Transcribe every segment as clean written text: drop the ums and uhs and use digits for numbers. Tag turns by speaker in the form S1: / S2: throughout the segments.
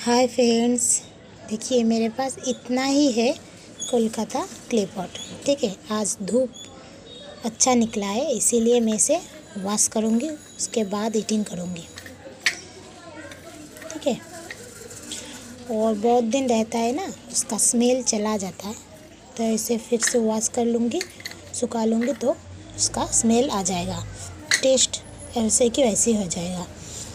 S1: Hi friends, देखिए मेरे पास इतना ही है कोलकाता क्ले पॉट। ठीक है, आज धूप अच्छा निकला है इसीलिए मैं इसे वॉश करूँगी, उसके बाद ईटिंग करूँगी। ठीक है, और बहुत दिन रहता है ना, उसका स्मेल चला जाता है, तो इसे फिर से वॉश कर लूँगी, सुखा लूँगी तो उसका स्मेल आ जाएगा, टेस्ट ऐसे की वैसे हो जाएगा।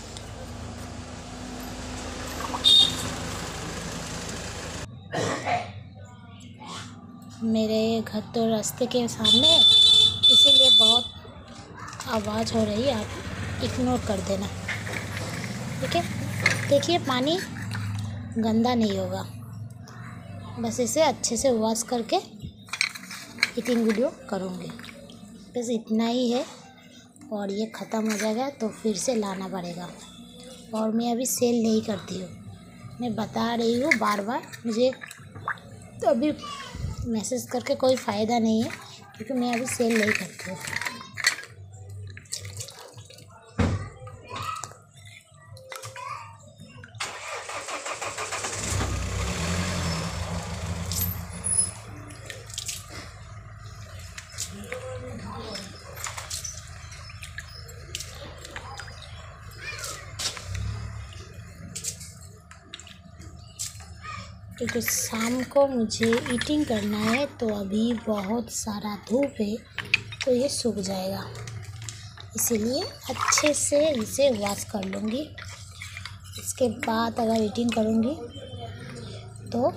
S1: मेरे घर तो रास्ते के सामने है, इसीलिए बहुत आवाज़ हो रही है, आप इग्नोर कर देना। ठीक है, देखिए पानी गंदा नहीं होगा, बस इसे अच्छे से वॉश करके ईटिंग वीडियो करूँगी। बस इतना ही है और ये ख़त्म हो जाएगा तो फिर से लाना पड़ेगा। और मैं अभी सेल नहीं करती हूँ, मैं बता रही हूँ बार बार, मुझे तो अभी मैसेज करके कोई फ़ायदा नहीं है क्योंकि मैं अभी सेल नहीं करती हूँ। क्योंकि शाम को मुझे ईटिंग करना है तो अभी बहुत सारा धूप है तो ये सूख जाएगा, इसीलिए अच्छे से इसे वॉश कर लूँगी। इसके बाद अगर ईटिंग करूँगी तो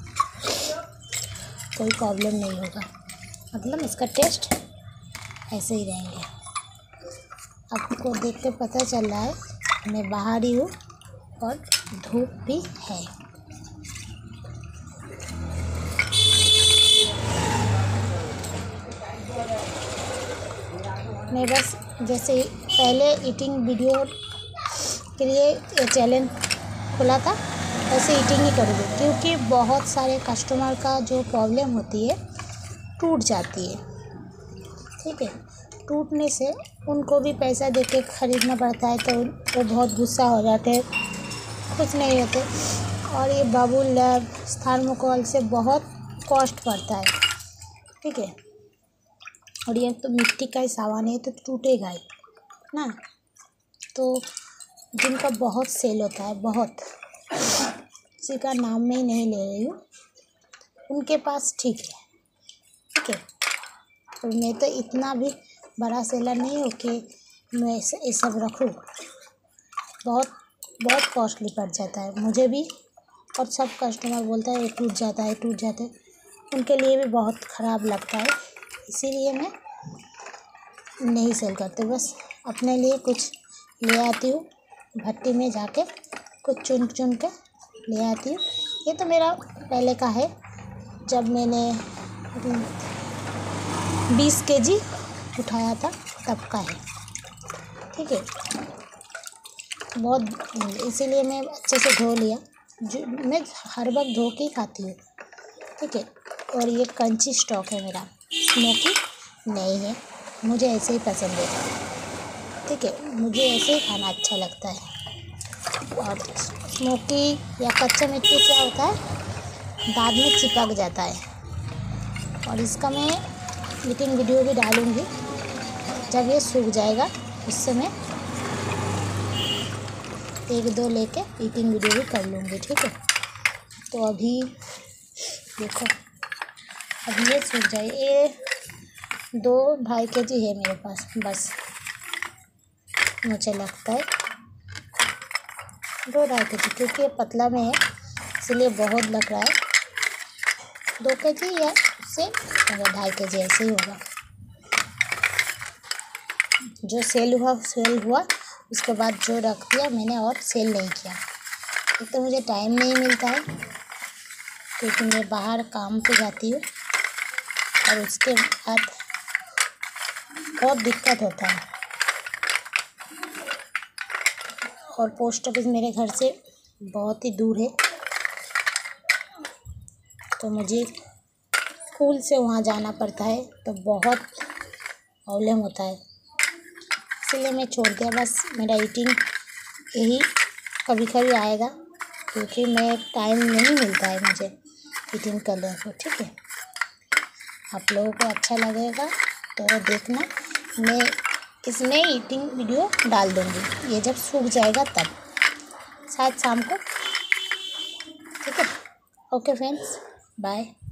S1: कोई प्रॉब्लम नहीं होगा, मतलब इसका टेस्ट ऐसे ही रहेंगे। आपको देख के पता चल रहा है मैं बाहर ही हूँ और धूप भी है। मैं बस जैसे पहले ईटिंग वीडियो के लिए ये चैलेंज खुला था वैसे ईटिंग ही करूँगी, क्योंकि बहुत सारे कस्टमर का जो प्रॉब्लम होती है टूट जाती है। ठीक है, टूटने से उनको भी पैसा दे के ख़रीदना पड़ता है तो वो बहुत गुस्सा हो जाते हैं, खुश नहीं होते। और ये बबूल लैब थर्मोकोल से बहुत कॉस्ट पड़ता है। ठीक है, और ये तो मिट्टी का ही सामान है तो टूटेगा ही ना। तो जिनका बहुत सेल होता है, बहुत, किसी का नाम मैं नहीं ले रही हूँ, उनके पास ठीक है। ठीक है, और मैं तो इतना भी बड़ा सेलर नहीं हूँ कि मैं ये सब रखूँ, बहुत बहुत कॉस्टली पड़ जाता है मुझे भी। और सब कस्टमर बोलता है ये टूट जाता है, टूट जाते, उनके लिए भी बहुत ख़राब लगता है, इसीलिए मैं नहीं सेल करते। बस अपने लिए कुछ ले आती हूँ, भट्टी में जाके कुछ चुन चुन के ले आती हूँ। ये तो मेरा पहले का है, जब मैंने 20 केजी उठाया था तब का है। ठीक है, बहुत, इसीलिए मैं अच्छे से धो लिया, जो मैं हर वक्त धो के ही खाती हूँ। ठीक है, और ये क्रंची स्टॉक है मेरा, स्मोकी नहीं है, मुझे ऐसे ही पसंद है। ठीक है, मुझे ऐसे ही खाना अच्छा लगता है। और स्मोकी या कच्चा मिर्ची क्या होता है, दांत में चिपक जाता है। और इसका मैं ईटिंग वीडियो भी डालूँगी, जब ये सूख जाएगा उससे मैं 1-2 लेके ईटिंग वीडियो भी कर लूँगी। ठीक है, तो अभी देखो, अभी ये सूख जाए, ये 2-2.5 केजी है मेरे पास, बस मुझे लगता है 2-2.5 केजी, क्योंकि ये पतला में है इसलिए बहुत लग रहा है। 2 केजी या उससे 2.5 केजी ऐसे ही होगा। जो सेल हुआ उसके बाद जो रख दिया मैंने, और सेल नहीं किया। एक तो मुझे टाइम नहीं मिलता है क्योंकि मैं बाहर काम पे जाती हूँ, और उसके बाद बहुत दिक्कत होता है। और पोस्ट ऑफिस मेरे घर से बहुत ही दूर है, तो मुझे स्कूल से वहाँ जाना पड़ता है, तो बहुत प्रॉब्लम होता है, इसलिए मैं छोड़ दिया। बस मेरा ईटिंग यही कभी कभी आएगा, क्योंकि मैं टाइम नहीं मिलता है मुझे ईटिंग करने को। ठीक है, आप लोगों को अच्छा लगेगा तो देखना, मैं इसमें ईटिंग वीडियो डाल दूँगी, ये जब सूख जाएगा तब, शायद शाम को। ठीक है, ओके फ्रेंड्स, बाय।